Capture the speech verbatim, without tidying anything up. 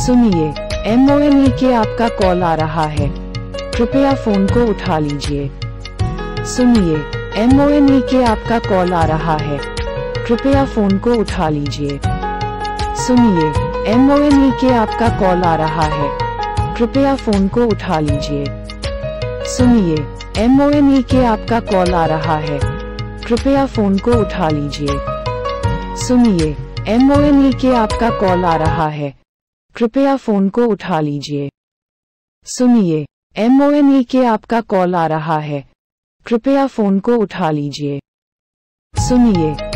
सुनिए, M O N E के आपका कॉल आ रहा है, कृपया फोन को उठा लीजिए। सुनिए, एम ओ एन ई के आपका कॉल आ रहा है, कृपया फोन को उठा लीजिए। सुनिए, एम ओ एन ई के आपका कॉल आ रहा है, कृपया फोन को उठा लीजिए। सुनिए, एम ओ एन ई के आपका कॉल आ रहा है, कृपया फोन को उठा लीजिए। सुनिए, एम ओ एन ई के आपका कॉल आ रहा है, कृपया फोन को उठा लीजिए। सुनिए, एम ओ एन ई के आपका कॉल आ रहा है, कृपया फोन को उठा लीजिए। सुनिए,